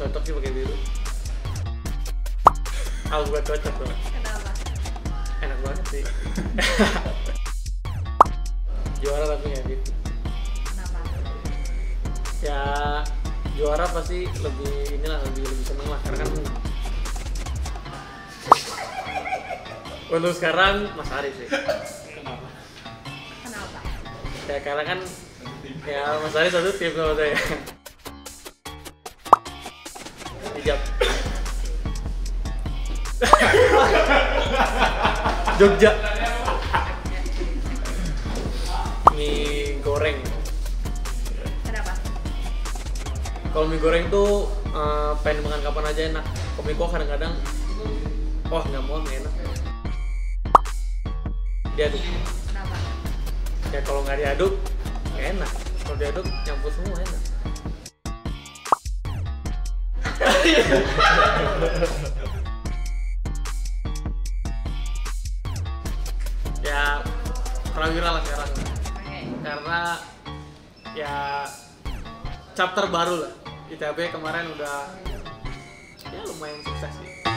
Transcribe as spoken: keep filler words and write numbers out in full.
cocok sih pakai biru. Aku gak cocok tuh. Kenapa? Enak banget sih. Juara tapi nggak gitu. Kenapa? Ya juara pasti lebih inilah lebih lebih seneng lah karena kan untuk sekarang Mas Ari sih. Kenapa? Ya karena kan ya Mas Ari satu tim sama saya. Hijab. Jogja. Mie goreng. Kenapa? Kalau mie goreng tuh uh, pengen makan kapan aja enak. Kopi kok kadang-kadang, wah nggak mau nggak enak. Diaduk. Kenapa? Ya kalau nggak diaduk, nggak enak. Kalau diaduk nyampur semua enak. Ya prawira lah sekarang. Oke. Karena ya chapter baru lah. I T B kemarin udah ya lumayan sukses sih.